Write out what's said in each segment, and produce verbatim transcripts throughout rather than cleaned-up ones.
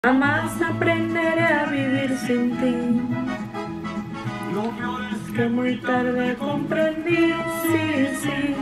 Jamás aprenderé a vivir sin ti. Que muy tarde comprendí, sí, sí.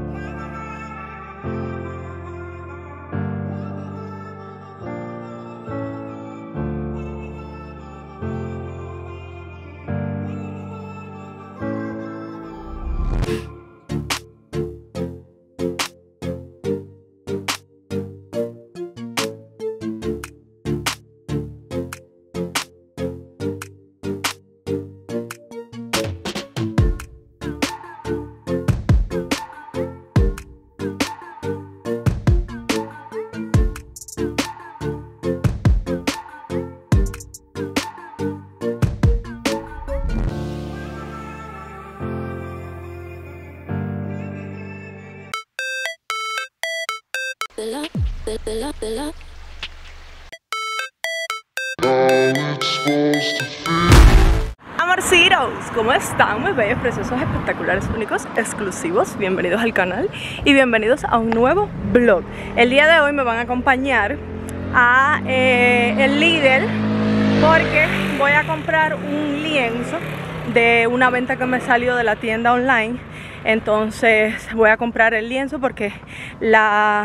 Amorcitos, ¿cómo están? Muy bellos, preciosos, espectaculares, únicos, exclusivos. Bienvenidos al canal y bienvenidos a un nuevo vlog. El día de hoy me van a acompañar a eh, el Lidl porque voy a comprar un lienzo de una venta que me salió de la tienda online. Entonces voy a comprar el lienzo porque la,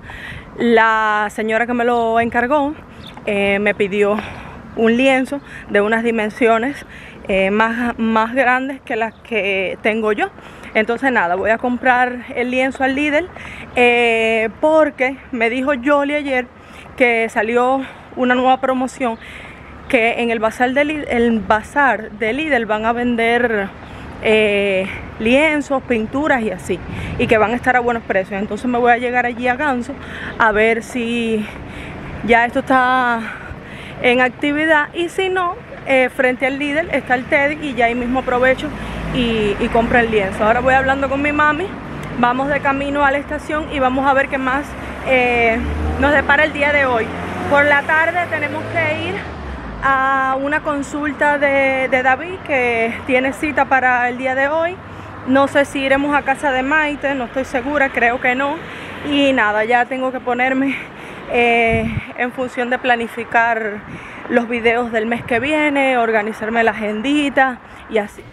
la señora que me lo encargó eh, me pidió un lienzo de unas dimensiones eh, más, más grandes que las que tengo yo. Entonces nada, voy a comprar el lienzo al Lidl eh, porque me dijo Yoli ayer que salió una nueva promoción, que en el bazar de Lidl, el bazar de Lidl van a vender eh, lienzos, pinturas y así, y que van a estar a buenos precios. Entonces me voy a llegar allí a Ganso a ver si ya esto está en actividad, y si no, eh, frente al Lidl está el Teddy y ya ahí mismo aprovecho y, y compro el lienzo. Ahora voy hablando con mi mami, vamos de camino a la estación y vamos a ver qué más eh, nos depara el día de hoy. Por la tarde tenemos que ir a una consulta de, de David, que tiene cita para el día de hoy. No sé si iremos a casa de Maite, no estoy segura, creo que no. Y nada, ya tengo que ponerme eh, en función de planificar los videos del mes que viene, organizarme la agendita y así.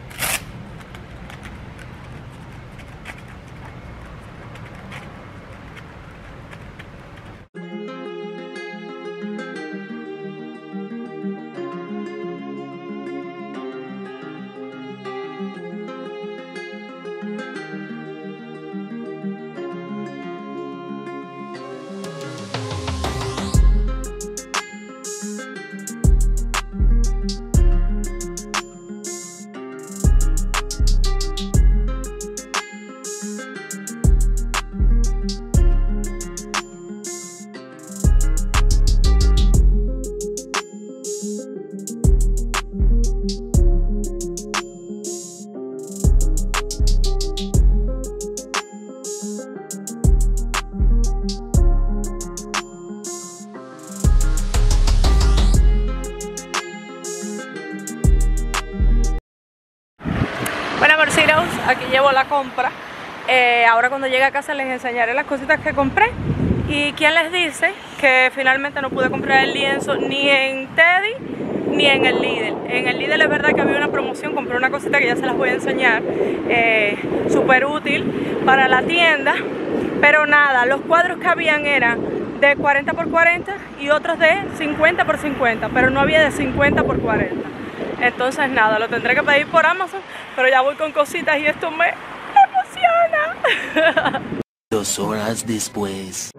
Aquí llevo la compra. Eh, ahora cuando llegue a casa les enseñaré las cositas que compré. Y quién les dice que finalmente no pude comprar el lienzo ni en Teddy ni en el Lidl. En el Lidl es verdad que había una promoción, compré una cosita que ya se las voy a enseñar, eh, súper útil para la tienda. Pero nada, los cuadros que habían eran de cuarenta por cuarenta y otros de cincuenta por cincuenta, pero no había de cincuenta por cuarenta. Entonces nada, lo tendré que pedir por Amazon, pero ya voy con cositas y esto me emociona. Dos horas después.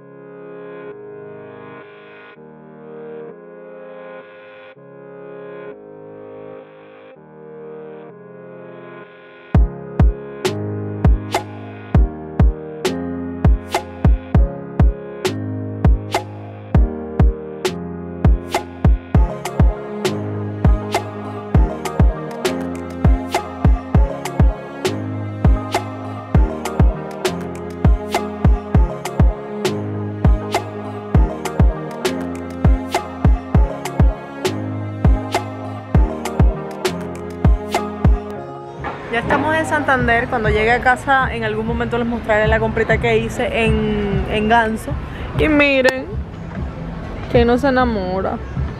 Ya estamos en Santander. Cuando llegue a casa en algún momento les mostraré la comprita que hice en, en Ganso. Y miren, que no se enamora.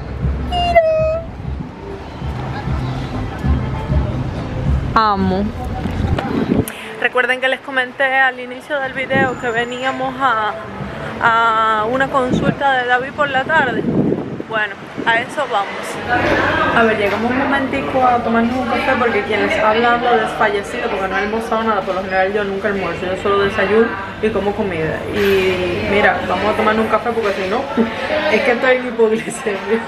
amo. Recuerden que les comenté al inicio del video que veníamos a, a una consulta de David por la tarde. Bueno, a eso vamos. A ver, llegamos un momentico a tomarnos un café porque quien les habla ando desfallecido porque no he almorzado nada. Por lo general yo nunca almuerzo, yo solo desayuno y como comida. Y mira, vamos a tomarnos un café porque si no, es que estoy en hipoglicemia.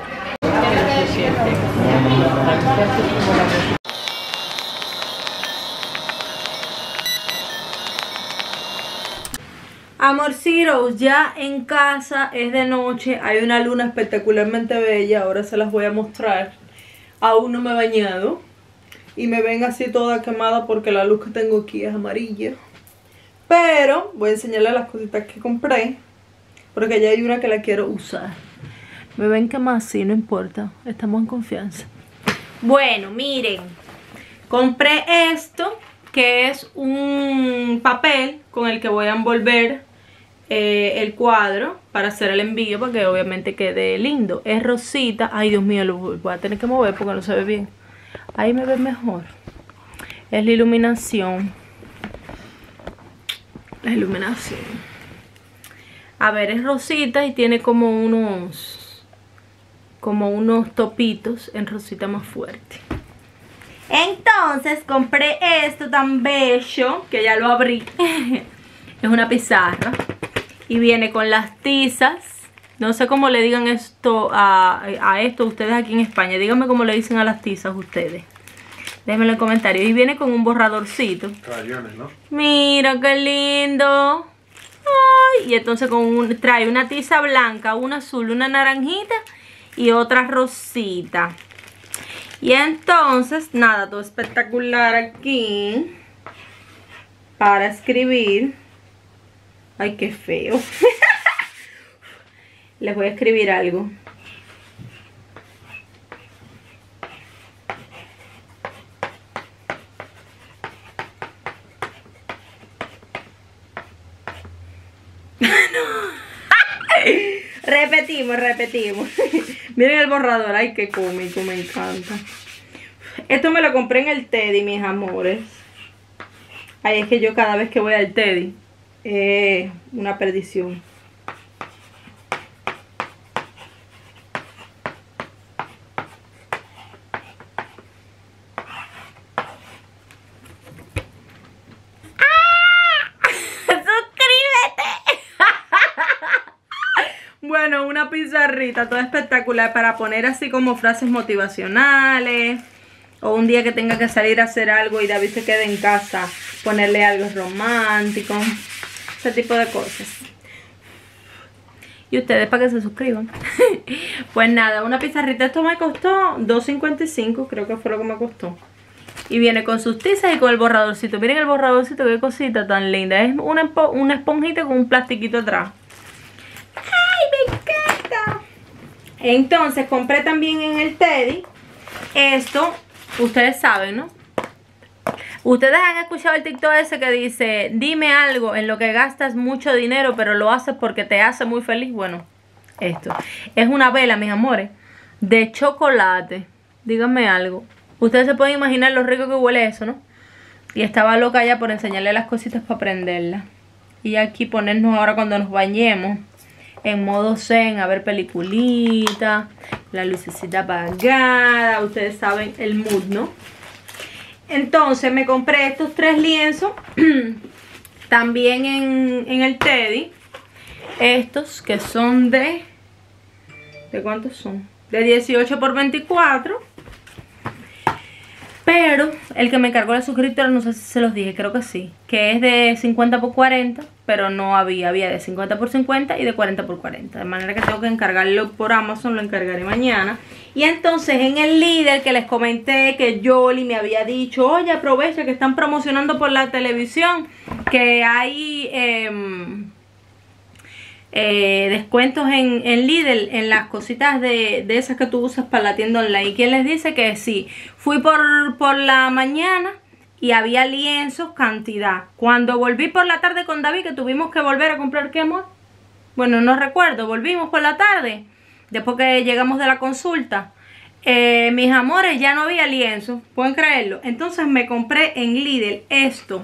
Amorcitos, ya en casa, es de noche, hay una luna espectacularmente bella, ahora se las voy a mostrar. Aún no me he bañado y me ven así toda quemada porque la luz que tengo aquí es amarilla. Pero voy a enseñarles las cositas que compré porque ya hay una que la quiero usar. Me ven quemada así, no importa, estamos en confianza. Bueno, miren, compré esto que es un papel con el que voy a envolver Eh, el cuadro para hacer el envío para que obviamente quede lindo. Es rosita. Ay, Dios mío, lo voy a tener que mover porque no se ve bien. Ahí me ve mejor. Es la iluminación. La iluminación. A ver, es rosita y tiene como unos como unos topitos en rosita más fuerte. Entonces compré esto tan bello que ya lo abrí. Es una pizarra. Y viene con las tizas. No sé cómo le digan esto a, a esto ustedes aquí en España. Díganme cómo le dicen a las tizas ustedes. Déjenmelo en comentarios. Y viene con un borradorcito. Crayones, ¿no? Mira qué lindo. Ay, y entonces con un, trae una tiza blanca, una azul, una naranjita y otra rosita. Y entonces, nada, todo espectacular aquí. Para escribir. Ay, qué feo. Les voy a escribir algo. Repetimos, repetimos. Miren el borrador. Ay, qué cómico, me encanta. Esto me lo compré en el Teddy, mis amores. Ay, es que yo cada vez que voy al Teddy Eh, una perdición. Bueno, una pizarrita toda espectacular para poner así como frases motivacionales. O un día que tenga que salir a hacer algo y David se quede en casa, ponerle algo romántico. Ese tipo de cosas. Y ustedes para que se suscriban. Pues nada, una pizarrita. Esto me costó dos cincuenta y cinco, creo que fue lo que me costó. Y viene con sus tizas y con el borradorcito. Miren el borradorcito, qué cosita tan linda. Es una, una esponjita con un plastiquito atrás. ¡Ay, me encanta! Entonces compré también en el Teddy esto. Ustedes saben, ¿no? Ustedes han escuchado el TikTok ese que dice: dime algo en lo que gastas mucho dinero pero lo haces porque te hace muy feliz. Bueno, esto es una vela, mis amores, de chocolate. Díganme algo. Ustedes se pueden imaginar lo rico que huele eso, ¿no? Y estaba loca ya por enseñarle las cositas para aprenderlas. Y aquí ponernos ahora cuando nos bañemos en modo zen, a ver peliculita, la lucecita apagada. Ustedes saben el mood, ¿no? Entonces me compré estos tres lienzos también en, en el Teddy. Estos que son de... ¿De cuántos son? De dieciocho por veinticuatro. Pero el que me encargó la suscriptora, no sé si se los dije, creo que sí, que es de cincuenta por cuarenta, pero no había, había de cincuenta por cincuenta y de cuarenta por cuarenta. De manera que tengo que encargarlo por Amazon, lo encargaré mañana. Y entonces en el líder que les comenté que Yoli me había dicho: oye, aprovecha que están promocionando por la televisión, que hay... Eh, Eh, descuentos en, en Lidl, en las cositas de, de esas que tú usas para la tienda online. ¿Quién les dice que sí? Fui por, por la mañana y había lienzos cantidad. Cuando volví por la tarde con David, que tuvimos que volver a comprar, ¿qué, amor? Bueno, no recuerdo, volvimos por la tarde después que llegamos de la consulta. eh, mis amores, ya no había lienzo, pueden creerlo. Entonces me compré en Lidl esto,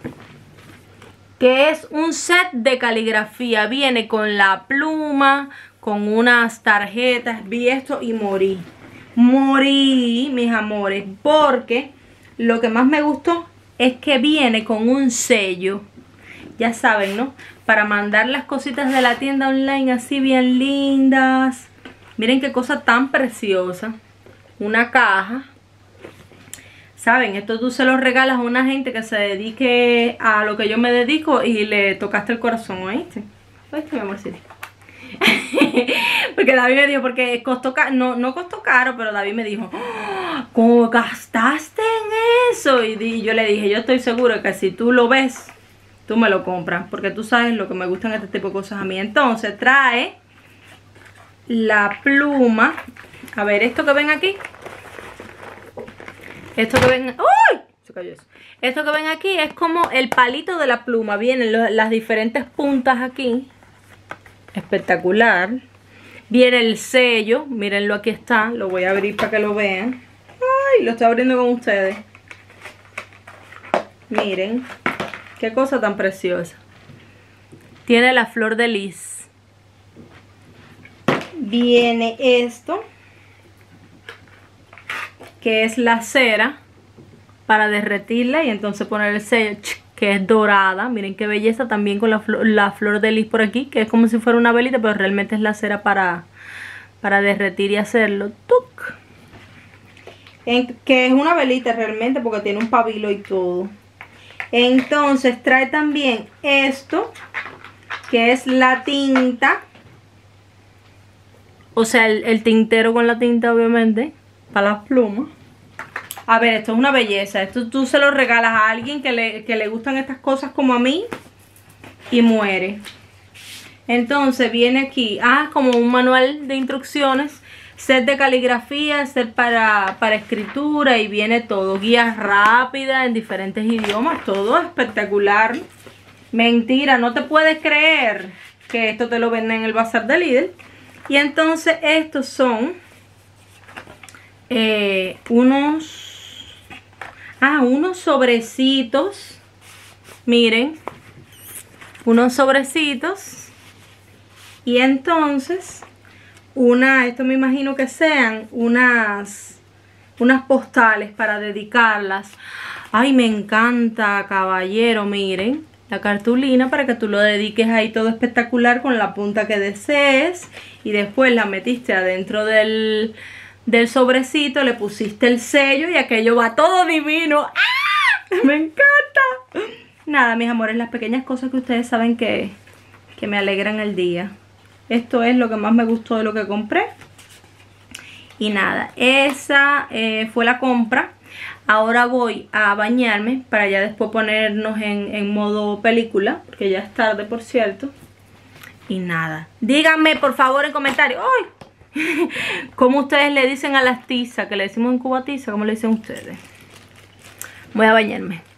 que es un set de caligrafía. Viene con la pluma, con unas tarjetas. Vi esto y morí. Morí, mis amores, porque lo que más me gustó es que viene con un sello. Ya saben, ¿no? Para mandar las cositas de la tienda online así bien lindas. Miren qué cosa tan preciosa. Una caja. ¿Saben? Esto tú se lo regalas a una gente que se dedique a lo que yo me dedico y le tocaste el corazón, ¿oíste? ¿Oíste, mi amorcito? Porque David me dijo, porque costó caro, no, no costó caro, pero David me dijo, ¡oh! ¿Cómo gastaste en eso? Y, y yo le dije, yo estoy seguro que si tú lo ves, tú me lo compras, porque tú sabes lo que me gustan este tipo de cosas a mí. Entonces trae la pluma. A ver, esto que ven aquí, esto que ven, ¡uy! Se cayó eso. Esto que ven aquí es como el palito de la pluma. Vienen los, las diferentes puntas aquí. Espectacular. Viene el sello. Mírenlo, aquí está. Lo voy a abrir para que lo vean. Ay, lo estoy abriendo con ustedes. Miren. Qué cosa tan preciosa. Tiene la flor de lis. Viene esto, que es la cera para derretirla y entonces poner el sello, que es dorada. Miren qué belleza, también con la flor, la flor de lis por aquí, que es como si fuera una velita, pero realmente es la cera para, para derretir y hacerlo. ¡Tuc! En, que es una velita realmente porque tiene un pabilo y todo. Entonces trae también esto, que es la tinta. O sea, el, el tintero con la tinta, obviamente, para las plumas. A ver, esto es una belleza. Esto tú se lo regalas a alguien que le, que le gustan estas cosas como a mí y muere. Entonces viene aquí, ah, como un manual de instrucciones, set de caligrafía, set para, para escritura, y viene todo, guías rápidas en diferentes idiomas, todo espectacular. Mentira, no te puedes creer que esto te lo venden en el bazar de Lidl. Y entonces estos son eh, unos, ah, unos sobrecitos, miren, unos sobrecitos. Y entonces una, esto me imagino que sean unas, unas postales para dedicarlas. Ay, me encanta, caballero, miren. La cartulina para que tú lo dediques ahí todo espectacular con la punta que desees. Y después la metiste adentro del, del sobrecito, le pusiste el sello y aquello va todo divino. ¡Ah! ¡Me encanta! Nada, mis amores, las pequeñas cosas que ustedes saben que, que me alegran el día. Esto es lo que más me gustó de lo que compré. Y nada, esa eh, fue la compra. Ahora voy a bañarme para ya después ponernos en, en modo película, porque ya es tarde, por cierto. Y nada, díganme por favor en comentarios, ¡ay! ¿Cómo ustedes le dicen a las tizas? Que le decimos en Cuba tiza, ¿cómo le dicen ustedes? Voy a bañarme.